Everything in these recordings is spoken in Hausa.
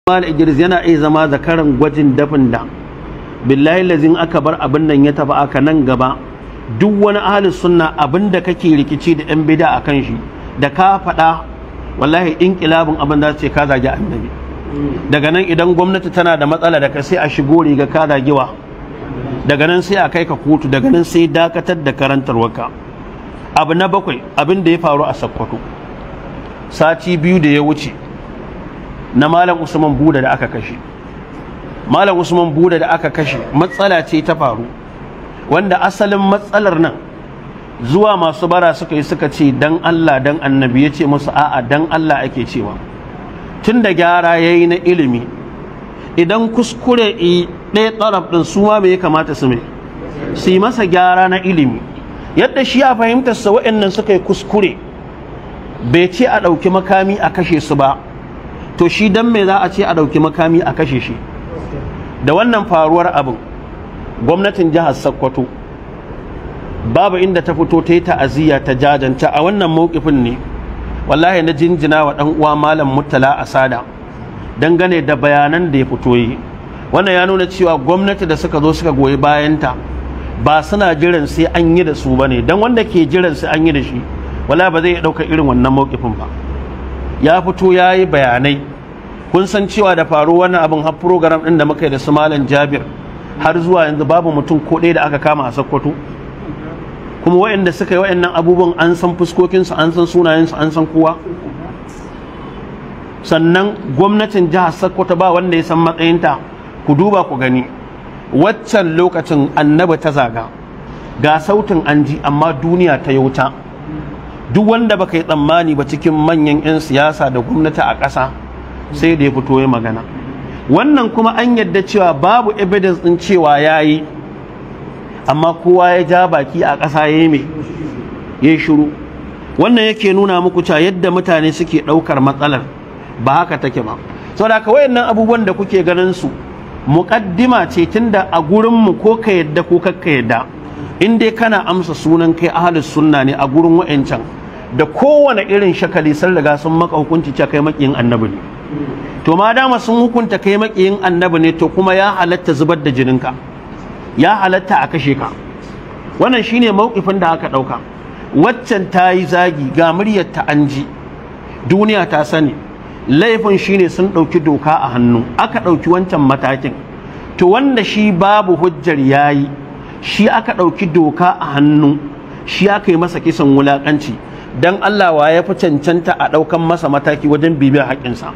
Mal Idris yana iya zama zakaran gwajin dafin da billahi lazin aka bar abin nan ya tafi aka nan gaba duk wani ahlus sunna abin da kake rikici da yan bid'a akan shi da ka faɗa wallahi inqilabun abin da ce ka zagi annabi daga nan idan gwamnati tana da matsala da ka sai a shigo riga ka zagiwa daga nan sai a kai ka kotu daga nan sai dakatar da karantarwarka. Abu na bakwai abin da ya faru a Sokoto sati biyu da ya wuce na Malam Usman Buda da aka kashe. Malam Usman Buda da aka kashe matsala ce ta faru wanda asalin matsalar nan zuwa masu bara suka yi suka ce dan Allah dan annabi ya ce musu a'a dan Allah ake cewa tun da gyara ya yi na ilimi idan kuskure ɗaya tsaraf ɗin su ma bai kamata su yi masa gyara na ilimi yadda shi ya fahimtar sa wa'annan suka yi kuskure bai ce a ɗauki makami a kashe su ba to shi dan me za a ce a ɗauki makami a kashe shi. Da wannan faruwar abin gwamnatin jihar Sokoto babu inda ta fito ta yi ta'aziyya ta jajanta a wannan mawqifin ne wallahi na jinjina wa dan uwa Malam Murtala Asada dangane da bayanan da ya fito yi. Wannan ya nuna cewa gwamnati da suka zo suka goyi bayanta ba suna jiran sai an yi da su bane dan wanda ke jiran sai an yi da shi wallahi ba zai dauka irin wannan mawqifin ba. Ya fito yayi bayanai kun san cewa da faru wannan abin har program din da muka yi da su Malam Jabir har zuwa yanzu babu mutum ko ɗaya da aka kama a Sokoto kuma waɗanda suka yi waɗannan abubuwan an san fuskokinsu an san sunayensu an san kowa. Sannan gwamnatin jihar Sokoto ba wanda ya san matsayinta ku duba ku gani waccan lokacin annabi ta zaga ga sautin an ji amma duniya ta yauta duk wanda baka yi tsammani ba cikin manyan 'yan siyasa da gwamnati a ƙasa sai da ya fito ya magana. Wannan kuma an yadda cewa babu evidence din cewa yayi amma kowa ya ja baki a ƙasa yayi yayi shiru. Wannan yake nuna muku cewa yadda mutane suke ɗaukar matsalar ba haka take ba. Saboda haka wayannan abubuwan da kuke ganin su muqaddima ce tunda a gurin mu ko ka yadda ko kakka yadda in dai kana amsa sunan kai ahlus sunna ne a gurin wayancan da kowane irin shakali sun riga sun maka hukunci cewa kai makiyin annabi ne. To ma dama sun hukunta kai makiyin annabi ne to kuma ya halatta zubar da jininka ya halatta a kashe ka. Wannan shine mauƙifin da aka ɗauka. Waccan ta yi zagi ga muryar ta an ji duniya ta sani laifin shine sun ɗauki doka a hannu aka ɗauki wancan matakin to wanda shi babu hujjar yayi shi aka ɗauki doka a hannu shi aka yi masa kisan wulaƙanci dan Allah wa ya fi cancanta a ɗaukan masa mataki wajen bibiyar haƙƙinsa.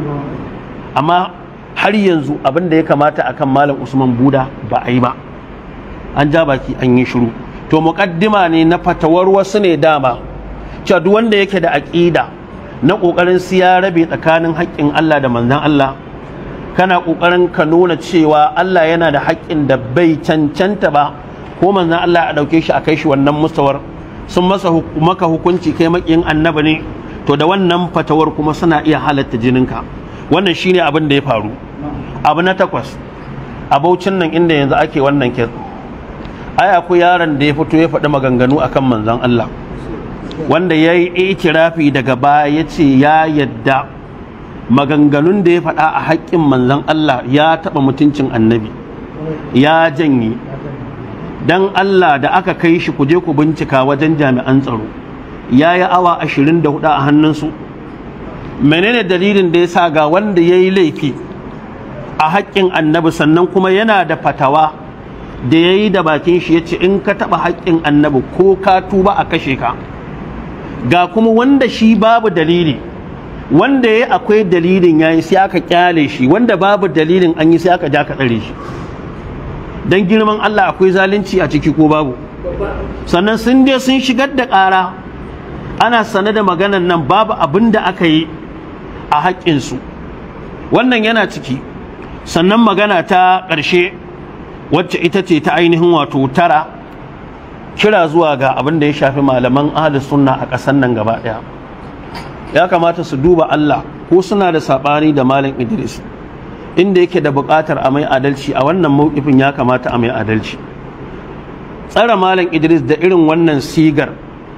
Amma har yanzu abin da ya kamata akan Malam Usman Buda ba a yi ba an ja baki an yi shiru. To muƙaddima ne na fatawar wasu ne dama cewa duk wanda yake da aƙida na ƙoƙarin siya rabe tsakanin haƙƙin Allah da manzon Allah kana ƙoƙarin ka nuna cewa Allah yana da haƙƙin da bai cancanta ba ko manzon Allah a ɗauke shi a kai shi wannan mustawar sun maka hukunci kai maƙiyin annabi ne to da wannan fatawar kuma suna iya halatta jininka. Wannan shine abin da ya faru. Abu na 8 a Bauchin nan inda yanzu ake wannan kes ai akwai yaron da ya fito ya faɗi maganganu akan manzon Allah wanda ya yi ikirafi daga baya ya ce ya yadda maganganun da ya faɗa a haƙƙin manzon Allah ya taɓa mutuncin annabi ya janye. Dan Allah da aka kai shi ku je ku bincika wajen jami'an tsaro ya yi awa 24 a hannunsu. Menene dalilin da ya sa ga wanda ya yi laifi a haƙƙin annabi sannan kuma yana da fatawa da ya yi da bakin shi ya ce in ka taɓa haƙƙin annabi ko ka tuba a kashe ka ga kuma wanda shi babu dalili wanda ya akwai dalilin ya yi sai aka kyale shi wanda babu dalilin an yi sai aka ja ka tsare shi. Dan girman Allah akwai zalunci a ciki ko babu? Sannan sun je sun shigar da ƙara ana sane da maganan nan babu abin da aka yi a haƙƙinsu wannan yana ciki. Sannan magana ta ƙarshe wacce ita ce ta ainihin wato 9 kira zuwa ga abin da ya shafi malaman ahlus sunna a ƙasar nan gaba ɗaya ya kamata su duba Allah ko suna da saɓani da Malam Idris inda yake da buƙatar a mai adalci a wannan mawqifin ya kamata a mai adalci. Tsara Malam Idris da irin wannan sigar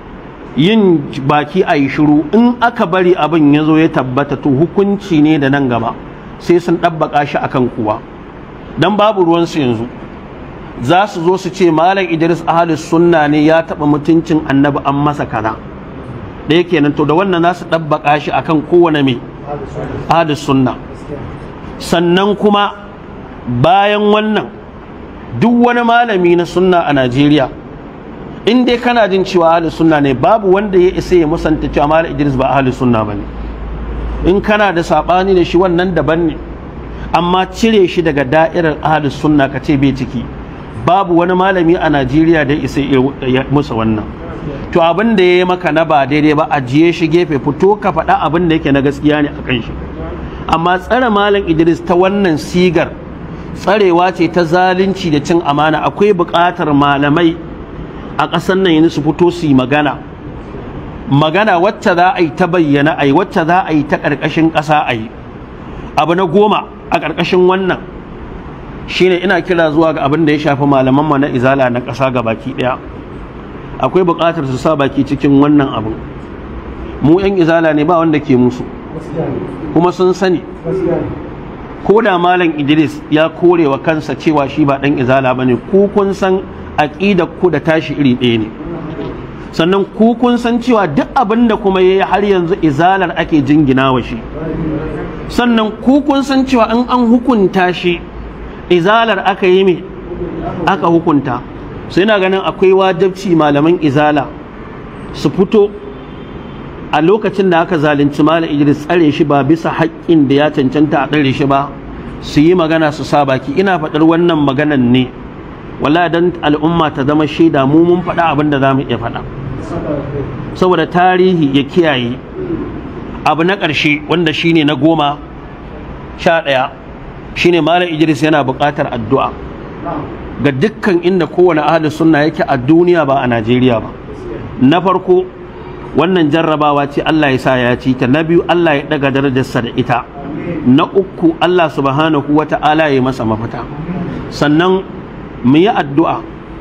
yin baki a yi shiru in aka bari abin ya zo ya tabbata to hukunci ne da nan gaba sai sun ɗabbaƙa shi akan kuwa dan babu ruwansu yanzu za su zo su ce malam Idris ahlus sunna ne ya taɓa mutuncin annabi an masa kaza da yake nan to da wannan za su ɗabbaƙa shi akan kowane mai ahlus sunna. Sannan kuma bayan wannan duk wani malami na sunna a Najeriya in dai kana jin cewa ahlus sunna ne babu wanda ya isa ya musanta cewa malam Idris ba ahlus sunna bane. In kana da sabani da shi wannan daban ne, amma cire shi daga da'irar ahlus sunna ka ce bai ciki babu wani malami a Najeriya da isa ya musa wannan. To abin da yayi maka na ba daidai ba ajiye shi gefe, fito ka faɗa abin da yake na gaskiya ne akan shi. Amma tsare malam Idris ta wannan sigar tsarewa ce ta zalunci da cin amana. Akwai buƙatar malamai a ƙasar nan yanzu su fito su yi magana wacce za a yi ta bayyana a yi, wacce za a yi ta ƙarƙashin ƙasa a yi. Abu na 10 a ƙarƙashin wannan shine ina kira zuwa ga abin da ya shafi malaman mu na izala na ƙasa ga baki ɗaya. Akwai buƙatar su sa baki cikin wannan abin. Mu 'yan izala ne ba wanda ke musu, kuma sun sani. Ko da malam Idris ya kore wa kansa cewa shi ba ɗan izala bane, ku kun san aqidar ku da tashi iri ɗaya ne. Sannan ku kun san cewa duk abin da kuma yayi har yanzu izalar ake jingina wa shi. Sannan ku kun san cewa in an hukunta shi izalar aka yi me aka hukunta. Sai na ganin akwai wajibci malaman izala su fito a lokacin da aka zalunci malam Idris, tsare shi ba bisa haƙƙin da ya cancanta a tsare shi ba, su yi magana su sa baki. Ina faɗar wannan maganan ne wallahi dan al'umma ta zama shaida mu mun faɗa abin da zamu iya faɗa, saboda tarihi ya kiyaye. Abu na ƙarshe wanda shine na 11 shine malam Idris yana buƙatar addu'a ga dukkan inda kowane ahli sunna yake a duniya ba a Najeriya ba. Na farko wannan jarrabawa ce Allah ya sa ya ci ta. Na biyu Allah ya daga darajarsa da ita. Na uku Allah subhanahu wata'ala ya masa mafita. Sannan mu yi addu'a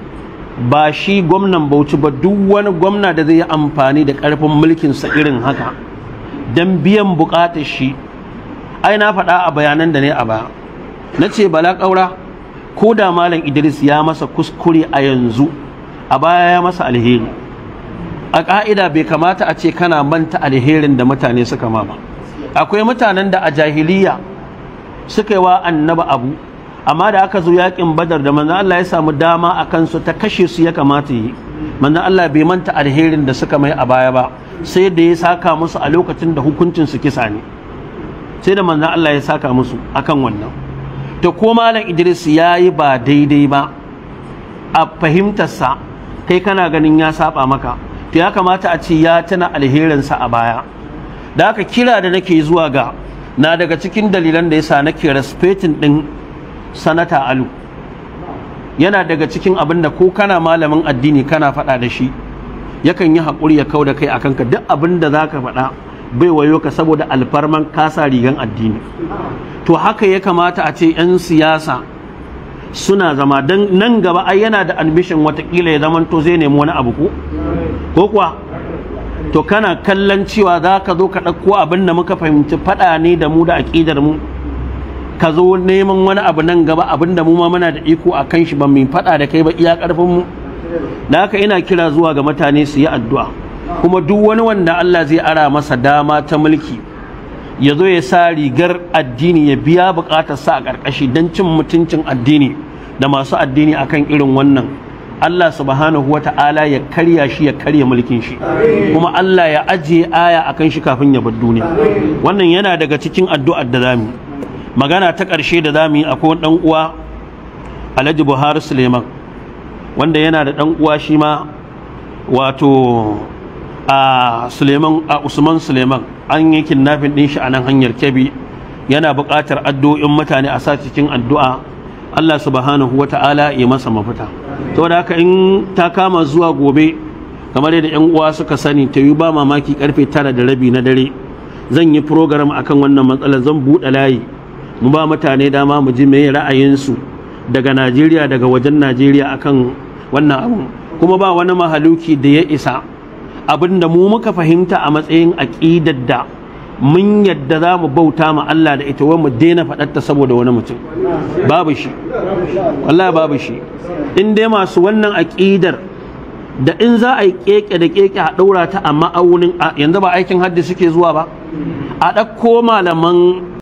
ba shi gwamnan Bauchi ba, duk wani gwamna da zai yi amfani da ƙarfin mulkinsa irin haka don biyan buƙatar shi. Ai na faɗa a bayanan da ne a baya, na ce Bala Ƙaura ko da malam Idris ya masa kuskure a yanzu, a baya ya masa alheri. A ƙa'ida bai kamata a ce kana manta alherin da mutane suka ma ba. Akwai mutanen da a jahiliya suka yi wa annaba abu, amma da aka zo yakin Badar da manzon Allah ya samu dama a kansu ta kashe su ya kamata yi, manzon Allah bai manta alherin da suka mai a baya ba, sai da ya saka musu a lokacin da hukuncin su kisa ne, sai da manzon Allah ya saka musu akan wannan. To ko malam Idris ya yi ba daidai ba a fahimtarsa, kai kana ganin ya saba maka, to ya kamata a ce ya tana alherinsa a baya. Da haka kira da nake zuwa ga, na daga cikin dalilan da yasa nake respecting din sanata Alu, yana daga cikin abin da ko kana malamin addini kana faɗa da shi yakan yi haƙuri ya kau da kai akan ka. Duk abin da zaka faɗa bai wayo ka saboda alfarman kasa rigan addini. To haka ya kamata a ce 'yan siyasa suna zama, don nan gaba ai yana da ambition watakila ya zamanto zai nemi wani abu ko kuwa. To kana kallon cewa za ka zo ka ɗauko abin da muka fahimci faɗa ne da mu da aƙidar mu, ka zo neman wani abu nan gaba abin da mu ma muna da iko a kan shi ba mu faɗa da kai ba iya ƙarfin mu. Da haka ina kira zuwa ga mutane su yi addu'a, kuma duk wani wanda Allah zai ara masa dama ta mulki ya zo ya sa rigar addini ya biya buƙatar sa a ƙarƙashi don cin mutuncin addini da masu addini akan irin wannan, Allah subhanahu wata'ala ya karya shi, ya karya mulkin shi, kuma Allah ya ajiye aya akan shi kafin ya bar duniya. Wannan yana daga cikin addu'ar da zamu. Magana ta ƙarshe da zamu yi, akwai ɗan uwa Alhaji Buhari Suleiman wanda yana da ɗan uwa shi ma wato a Usman Suleiman, an yi kidnapping ɗin shi a nan hanyar Kebbi. Yana buƙatar addu'o'in mutane a sa cikin addu'a, Allah subhanahu wata'ala ya masa mafita. Saboda haka in ta kama zuwa gobe, kamar yadda 'yan uwa suka sani, ta yi ba mamaki karfe 9:30 na dare zan yi program akan wannan matsalar. Zan buɗe layi mu ba mutane dama mu ji meye ra'ayinsu daga Najeriya, daga wajen Najeriya akan wannan abu. Kuma ba wani mahaluki da ya isa abinda mu muka fahimta a matsayin aqidar da mun yadda za mu bauta ma Allah da ita wai mu daina faɗarta saboda wani mutum babu shi wallahi babu shi in dai masu wannan aƙidar da in za a yi keke da keke a ɗaura ta a ma'aunin yanzu ba aikin haddi suke zuwa ba a ɗauko malaman